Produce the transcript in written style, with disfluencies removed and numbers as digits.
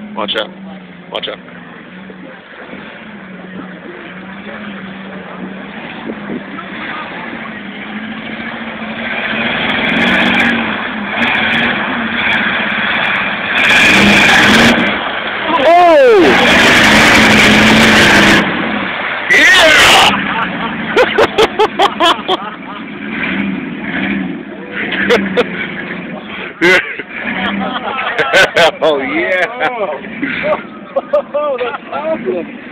Watch out. Watch out. Oh! Yeah! Oh, yeah! Oh, that's awesome!